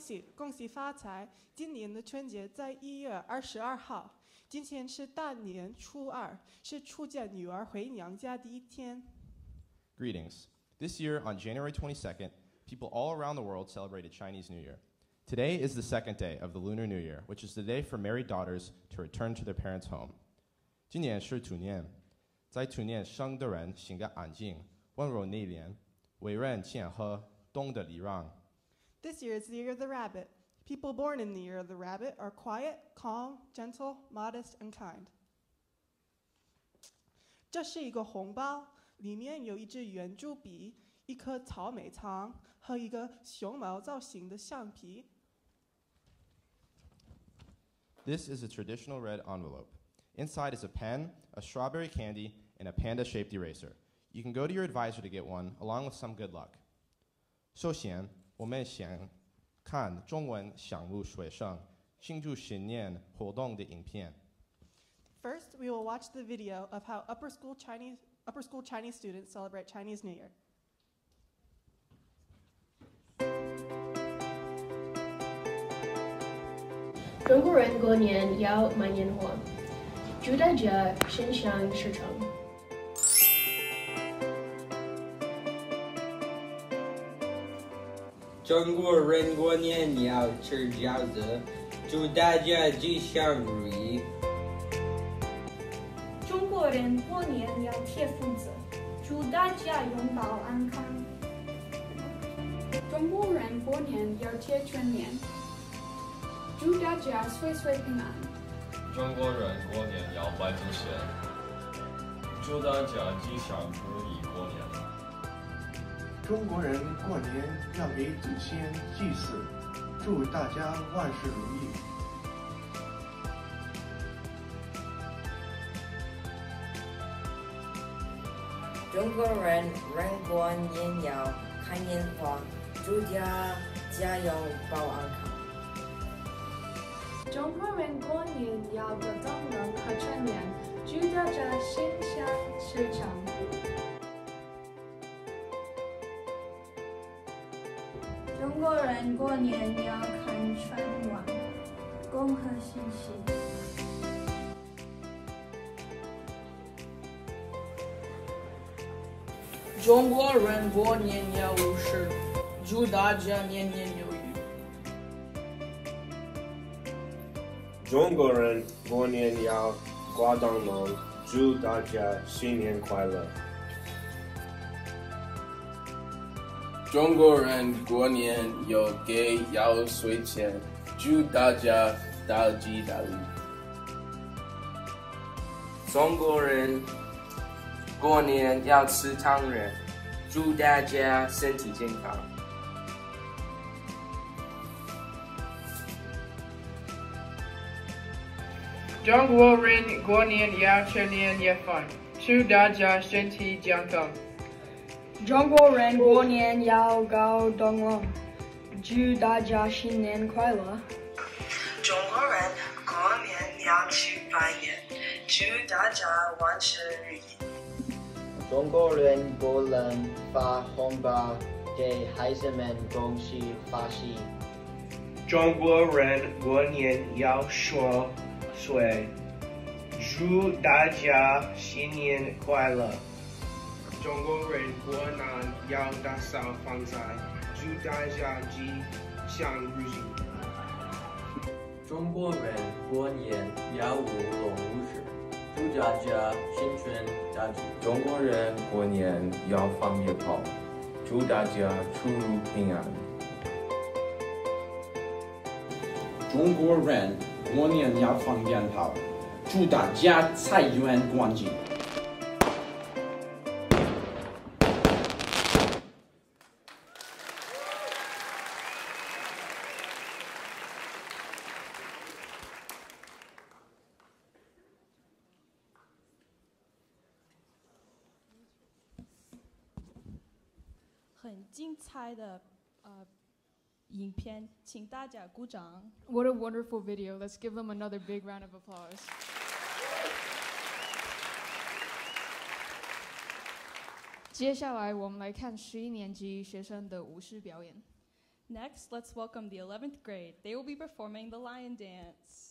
恭喜发财！今年的春节在1月22号，今天是大年初二，是出嫁女儿回娘家第一天。 Greetings. This year, on January 22nd, people all around the world celebrated Chinese New Year. Today is the second day of the Lunar New Year, which is the day for married daughters to return to their parents' home. 今年是兔年，在兔年生的人性格安静、温柔内敛，为人谦和，懂得礼让。 This year is the year of the rabbit. People born in the year of the rabbit are quiet, calm, gentle, modest, and kind. 这是一个红包，里面有一支圆珠笔、一颗草莓糖和一个熊猫造型的橡皮。 This is a traditional red envelope. Inside is a pen, a strawberry candy, and a panda-shaped eraser. You can go to your advisor to get one, along with some good luck. 首先，我们先看中文项目学生庆祝新年活动的影片。 First, we will watch the video of how upper school Chinese students celebrate Chinese New Year. 中国人过年要买年货，祝大家心想事成。 中国人过年要吃饺子，祝大家吉祥如意。 中国人过年要贴福字，祝大家永保安康。 中国人过年要贴春联，祝大家岁岁平安。 中国人过年要拜祖先，祝大家吉祥如意过年。 中国人过年要给祖先祭祀，祝大家万事如意。 中国人过年要看烟花，祝大家永保安康。 中国人过年要过灯笼和春联，祝大家心想事成。中国人过年要看春晚，恭贺新喜。 中国人过年要舞狮，祝大家年年有余。 中国人过年要挂灯笼，祝大家新年快乐。 中国人过年要给压岁钱，祝大家大吉大利。 中国人过年要吃汤圆，祝大家身体健康。 中国人过年要吃年夜饭，祝大家身体健康。 中国人过年要搞灯笼，祝大家新年快乐。 中国人过年要去拜年，祝大家万事如意。 中国人过年发红包给孩子们恭喜发喜。 中国人过年要说岁，祝大家新年快乐。中国人过年要打扫房子，祝大家吉祥如意。 中国人过年要舞龙舞狮，祝大家新春大吉。 中国人过年要放鞭炮，祝大家出入平安。 中国人过年要放鞭炮，祝大家财源广进。 很精彩的影片，请大家鼓掌。 What a wonderful video. Let's give them another big round of applause. 接下来我们来看11年级学生的舞狮表演。 Next, let's welcome the 11th grade. They will be performing the lion dance.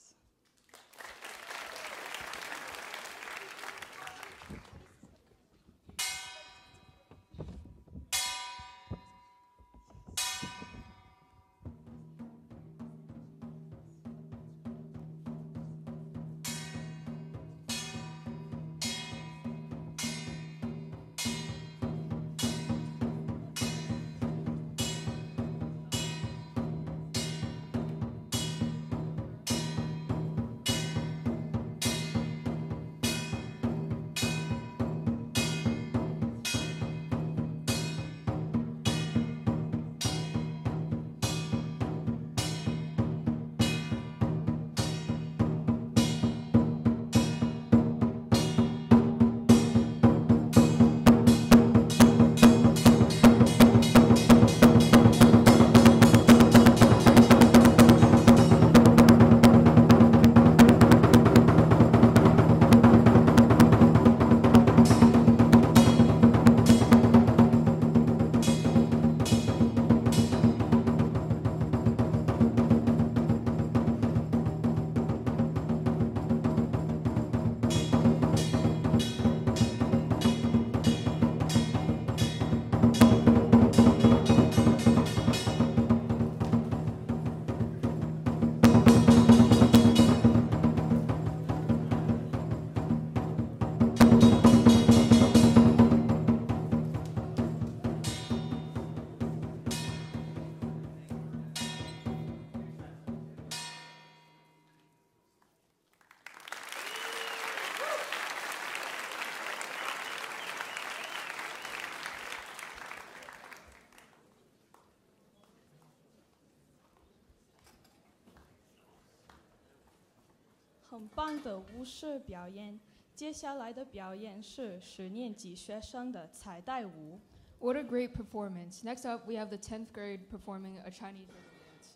很棒的巫术表演。接下来的表演是10年级学生的彩带舞。 What a great performance! Next up, we have the 10th grade performing a Chinese ribbon dance.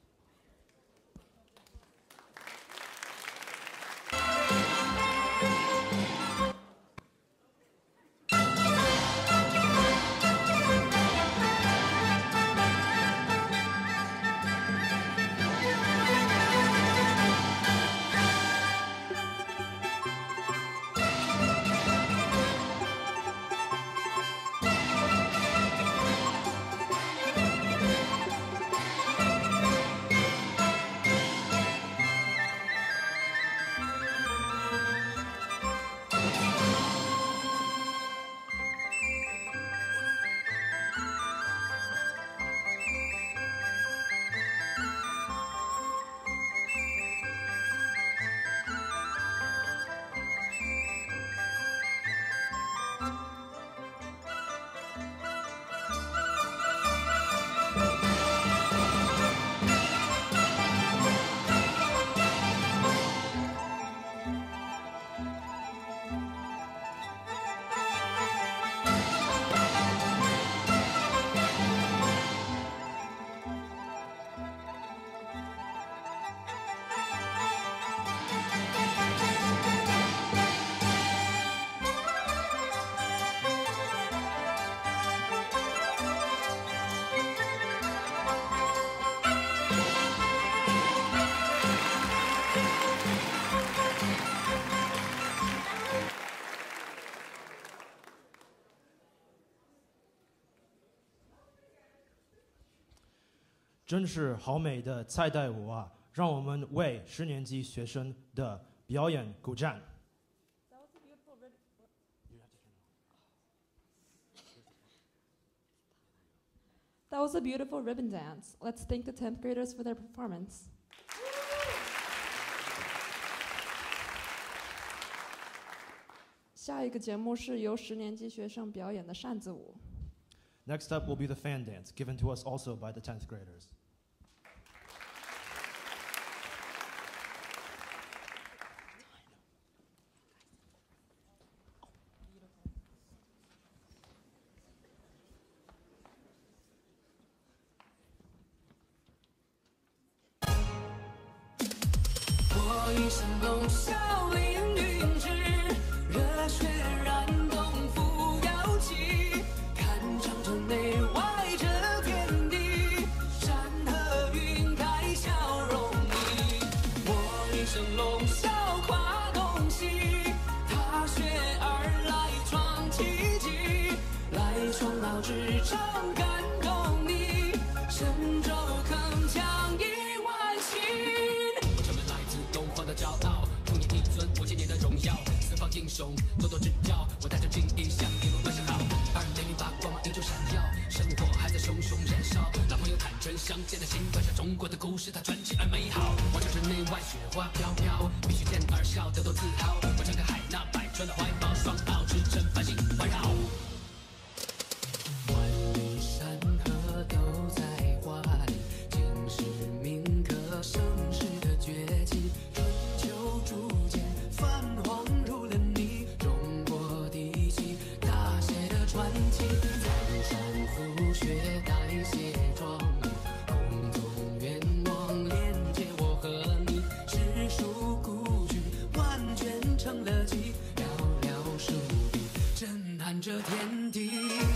"真是好美的彩带舞啊！让我们为10年级学生的表演鼓掌。 That was a beautiful ribbon dance. Let's thank the 10th graders for their performance. 下一个节目是由10年级学生表演的扇子舞。 Next up will be the fan dance, given to us also by the 10th graders. 中国的故事它传奇而美好。我就是内外雪花飘飘，必须见而笑，得多自豪。我张开海纳百川的怀抱，双奥之城繁星环绕。万里山河都在画里，尽是铭刻盛世的崛起。春秋逐渐泛黄入了你，中国第七大写的传奇。苍山覆雪代谢壮丽，空中愿望连接我和你。诗书古句万卷成了集，寥寥数笔震撼着天地。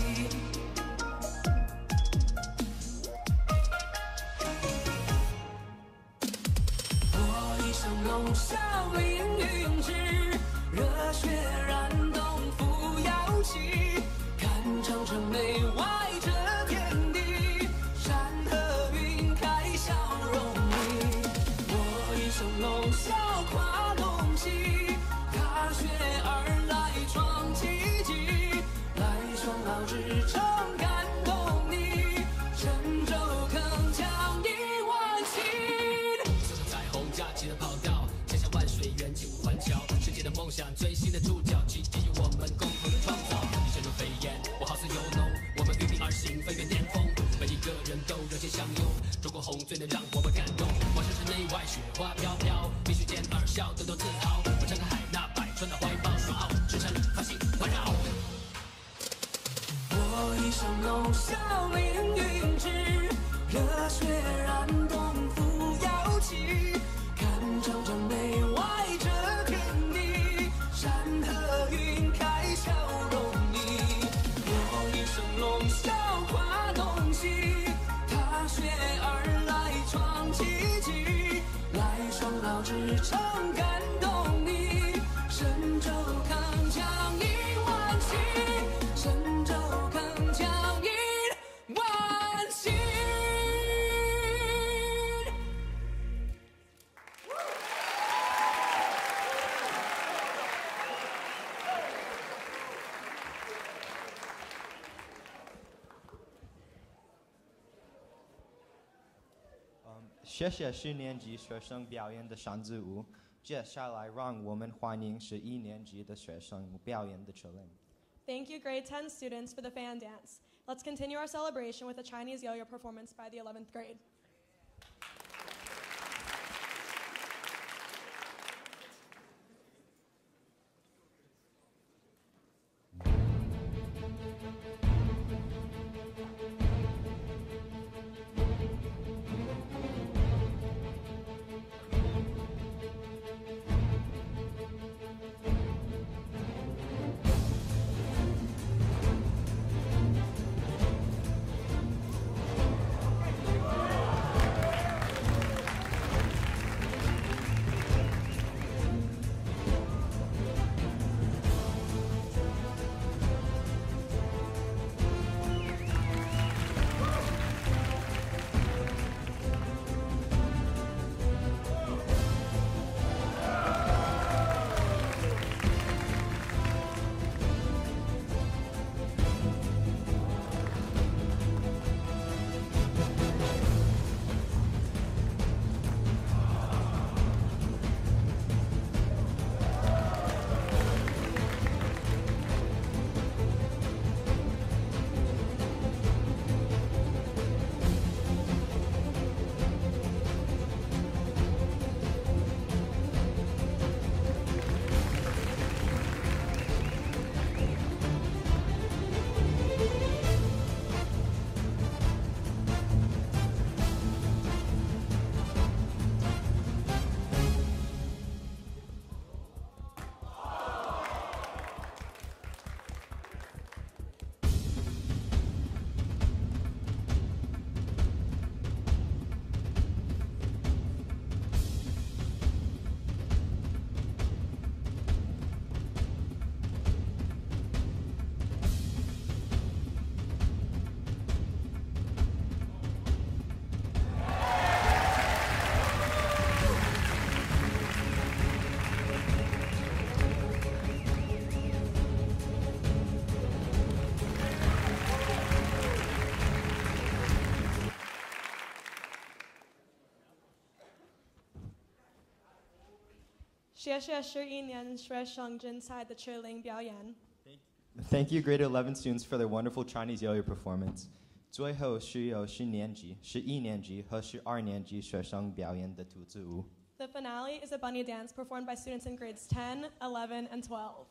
我一生龙啸凌云勇志，热血燃动扶摇旗，看长城内外这天地，山河云开笑容你。我一生龙啸跨龙溪，踏雪而来创奇迹，来创奥之城感动你，神州铿锵一万顷。走上彩虹架起的跑道，写下万水远景环桥，世界的梦想最新的注脚，奇迹由我们共同的创造。你身如飞燕，我好似游龙，我们与你而行，飞越巅峰，每一个人都热血相拥，中国红最能让我们感动。我身是内外雪花飘飘，必须见而笑，得多自豪。我张开海纳百川的怀抱，双奥之城繁星环绕。我一生龙啸凌云志，热血燃动扶摇旗，看长城内外这天地，山河云开笑容你。我一生龙啸跨东西，踏雪而来创奇迹，来双奥之城感动你，神州铿锵一万顷，神州铿锵一万顷。 谢谢10年级学生表演的扇子舞，接下来让我们欢迎11年级的学生表演的指令。 Thank you, grade 10 students, for the fan dance. Let's continue our celebration with a Chinese yo-yo performance by the 11th grade. Wow. 谢谢11年学生竞赛的指令表演。 Thank you, grade 11 students, for their wonderful Chinese Yo-Yo performance. 最后是由10年级、11年级和12年级学生表演的兔子舞。 The finale is a bunny dance performed by students in grades 10, 11, and 12.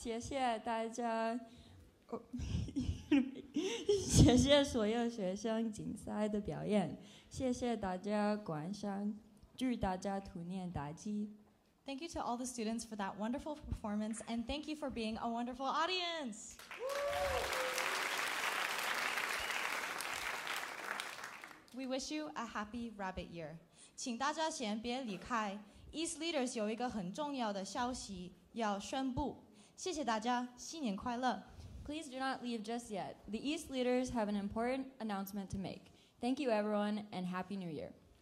谢谢大家，谢谢所有学生竞赛的表演，谢谢大家观赏，祝大家兔年大吉。 Thank you to all the students for that wonderful performance, and thank you for being a wonderful audience. We wish you a happy rabbit year. 请大家先别离开。East Leaders 有一个很重要的消息要宣布。谢谢大家，新年快乐。 Please do not leave just yet. The East Leaders have an important announcement to make. Thank you, everyone, and Happy New Year.